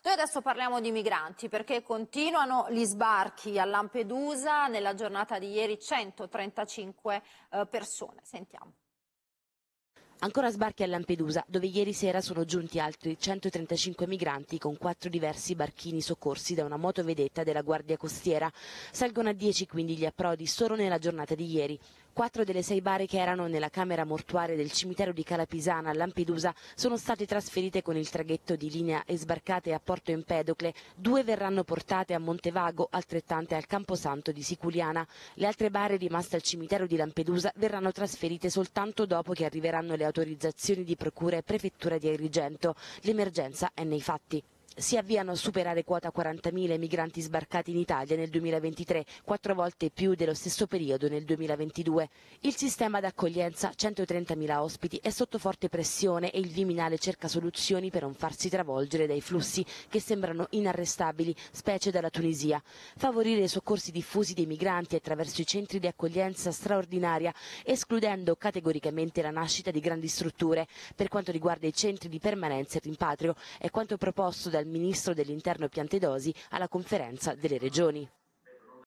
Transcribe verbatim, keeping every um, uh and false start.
Noi adesso parliamo di migranti perché continuano gli sbarchi a Lampedusa. Nella giornata di ieri centotrentacinque eh, persone. Sentiamo. Ancora sbarchi a Lampedusa, dove ieri sera sono giunti altri centotrentacinque migranti con quattro diversi barchini soccorsi da una motovedetta della Guardia Costiera. Salgono a dieci quindi gli approdi solo nella giornata di ieri. Quattro delle sei bare che erano nella camera mortuaria del cimitero di Calapisana a Lampedusa sono state trasferite con il traghetto di linea e sbarcate a Porto Empedocle. Due verranno portate a Montevago, altrettante al Camposanto di Siculiana. Le altre bare rimaste al cimitero di Lampedusa verranno trasferite soltanto dopo che arriveranno le autorizzazioni di procura e prefettura di Agrigento. L'emergenza è nei fatti. Si avviano a superare quota quarantamila migranti sbarcati in Italia nel duemilaventitré, quattro volte più dello stesso periodo nel duemilaventidue. Il sistema d'accoglienza, centotrentamila ospiti, è sotto forte pressione e il Viminale cerca soluzioni per non farsi travolgere dai flussi che sembrano inarrestabili, specie dalla Tunisia. Favorire i soccorsi diffusi dei migranti attraverso i centri di accoglienza straordinaria, escludendo categoricamente la nascita di grandi strutture. Per quanto riguarda i centri di permanenza e rimpatrio, è quanto proposto dal Ministro dell'Interno Piantedosi alla conferenza delle regioni.